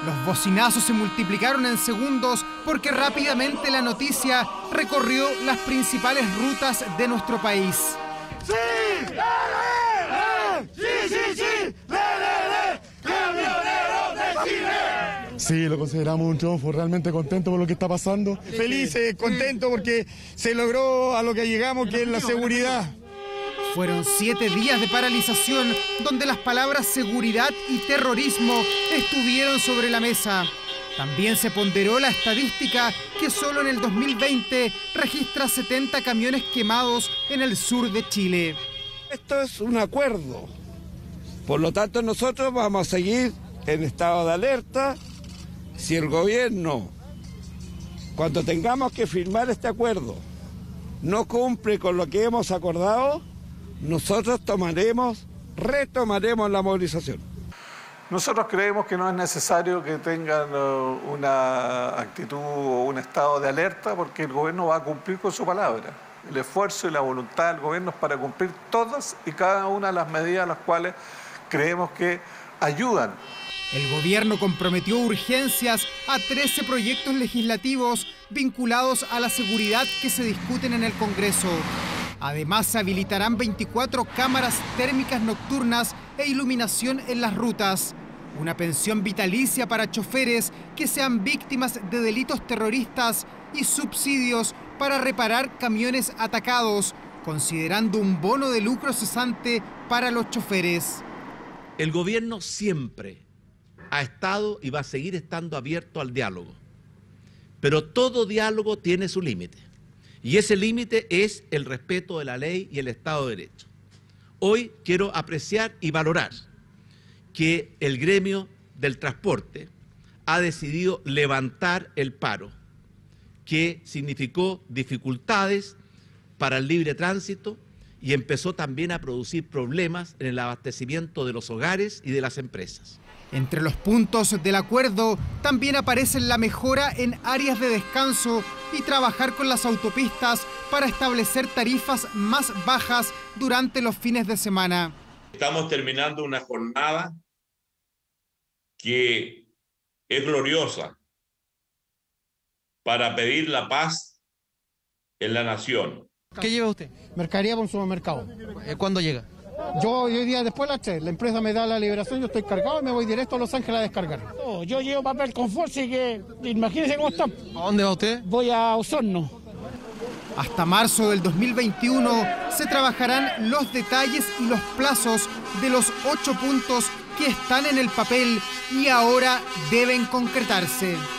Los bocinazos se multiplicaron en segundos porque rápidamente la noticia recorrió las principales rutas de nuestro país. ¡Sí! ¡Sí, sí, sí! ¡Camioneros de Chile! Sí, lo consideramos un triunfo, realmente contento por lo que está pasando. Felices, contentos porque se logró a lo que llegamos, que es la seguridad. Fueron 7 días de paralización donde las palabras seguridad y terrorismo estuvieron sobre la mesa. También se ponderó la estadística que solo en el 2020 registra 70 camiones quemados en el sur de Chile. Esto es un acuerdo. Por lo tanto, nosotros vamos a seguir en estado de alerta. Si el gobierno, cuando tengamos que firmar este acuerdo, no cumple con lo que hemos acordado, nosotros retomaremos la movilización. Nosotros creemos que no es necesario que tengan una actitud o un estado de alerta porque el gobierno va a cumplir con su palabra. El esfuerzo y la voluntad del gobierno es para cumplir todas y cada una de las medidas las cuales creemos que ayudan. El gobierno comprometió urgencias a 13 proyectos legislativos vinculados a la seguridad que se discuten en el Congreso. Además, se habilitarán 24 cámaras térmicas nocturnas e iluminación en las rutas. Una pensión vitalicia para choferes que sean víctimas de delitos terroristas y subsidios para reparar camiones atacados, considerando un bono de lucro cesante para los choferes. El gobierno siempre ha estado y va a seguir estando abierto al diálogo, pero todo diálogo tiene su límite. Y ese límite es el respeto de la ley y el Estado de Derecho. Hoy quiero apreciar y valorar que el gremio del transporte ha decidido levantar el paro, que significó dificultades para el libre tránsito y empezó también a producir problemas en el abastecimiento de los hogares y de las empresas. Entre los puntos del acuerdo también aparecen la mejora en áreas de descanso y trabajar con las autopistas para establecer tarifas más bajas durante los fines de semana. Estamos terminando una jornada que es gloriosa para pedir la paz en la nación. ¿Qué lleva usted? Mercadería por un supermercado. ¿Cuándo llega? Yo hoy día después de las 3, la empresa me da la liberación, yo estoy cargado y me voy directo a Los Ángeles a descargar. Oh, yo llevo papel confort, así que imagínense cómo está. ¿A dónde va usted? Voy a Osorno. Hasta marzo del 2021 se trabajarán los detalles y los plazos de los 8 puntos que están en el papel y ahora deben concretarse.